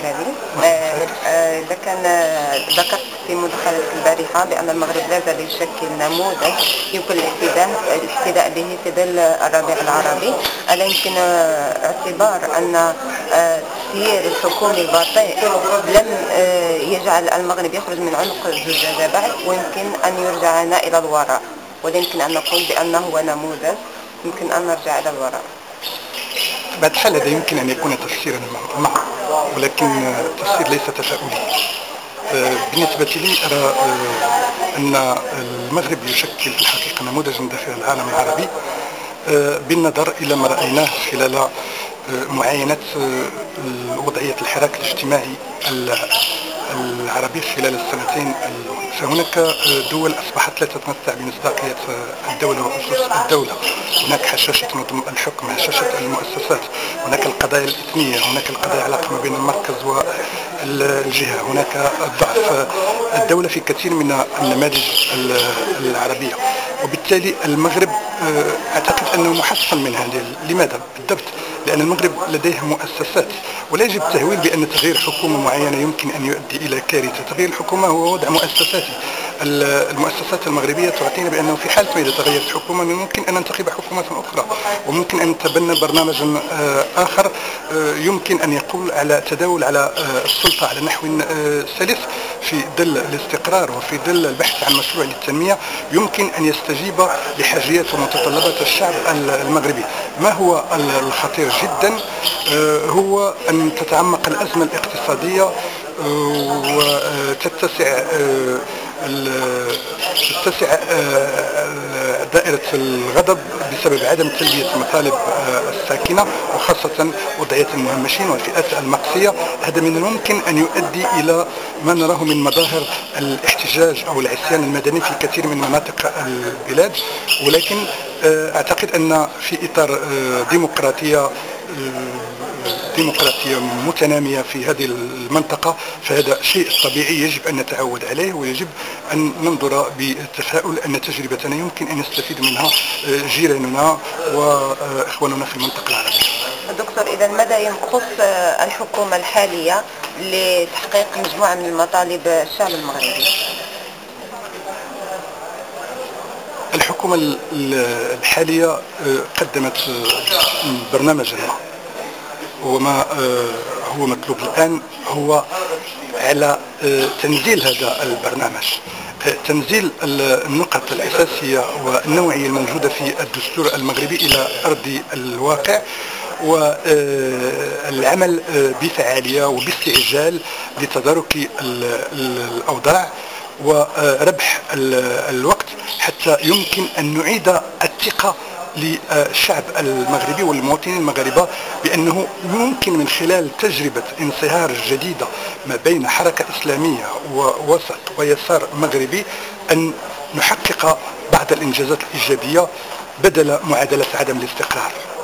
ديالي. إذا كان ذكرت في مداخلة البارحة بأن المغرب لا زال يشكل نموذج يمكن الاحتذاء به في ظل الربيع العربي، ألا يمكن اعتبار أن السير الحكومي البطيء لم يجعل المغرب يخرج من عنق الزجاجة بعد، ويمكن أن يرجعنا إلى الوراء، ولا يمكن أن نقول بأنه هو نموذج يمكن أن نرجع إلى الوراء؟ بعد الحال هذا يمكن أن يكون تفسيرا ما، ولكن التفسير ليس تفاؤلي. بالنسبة لي أرى أن المغرب يشكل في الحقيقة نموذجا في العالم العربي، بالنظر إلى ما رأيناه خلال معاينة وضعية الحراك الاجتماعي العربي خلال السنتين. فهناك دول أصبحت لا تتمتع بمصداقية الدولة وأسس الدولة. هناك هشاشة نظم الحكم، هشاشة المؤسسات، هناك القضايا الإثنية، هناك القضايا علاقة ما بين المركز والجهة، هناك ضعف الدولة في كثير من النماذج العربية. وبالتالي المغرب أعتقد أنه محصن من هذه. لماذا؟ بالضبط لأن المغرب لديه مؤسسات، ولا يجب التهويل بأن تغيير حكومة معينة يمكن أن يؤدي إلى كارثة. تغيير الحكومة هو وضع مؤسساتي. المؤسسات المغربية تعطينا بأنه في حالة ما إذا تغيرت حكومة ممكن أن ننتخب حكومة أخرى، وممكن أن نتبنى برنامجا آخر يمكن أن يقول على تداول على السلطة على نحو سلس في ظل الاستقرار وفي ظل البحث عن مشروع للتنمية يمكن أن يستجيب لحاجيات ومتطلبات الشعب المغربي. ما هو الخطير جدا هو أن تتعمق الأزمة الاقتصادية وتتسع دائرة الغضب بسبب عدم تلبية المطالب الساكنة، وخاصة وضعية المهمشين والفئات المقصية. هذا من الممكن أن يؤدي إلى ما نراه من مظاهر الاحتجاج أو العصيان المدني في كثير من مناطق البلاد. ولكن أعتقد أن في إطار ديمقراطية متنامية في هذه المنطقة، فهذا شيء طبيعي يجب أن نتعود عليه، ويجب أن ننظر بالتفاؤل أن تجربتنا يمكن أن يستفيد منها جيراننا وإخواننا في المنطقة العربية. دكتور، إذا ماذا يخص الحكومة الحالية لتحقيق مجموعة من مطالب الشعب المغربي؟ الحكومة الحالية قدمت برنامجا، وما هو مطلوب الآن هو على تنزيل هذا البرنامج، تنزيل النقط الأساسية والنوعية الموجودة في الدستور المغربي إلى أرض الواقع، والعمل بفعالية وباستعجال لتدارك الأوضاع وربح الوقت حتى يمكن أن نعيد الثقة للشعب المغربي والمواطنين المغاربة بأنه يمكن من خلال تجربة انصهار جديدة ما بين حركة إسلامية ووسط ويسار مغربي أن نحقق بعض الإنجازات الإيجابية بدل معادلة عدم الاستقرار.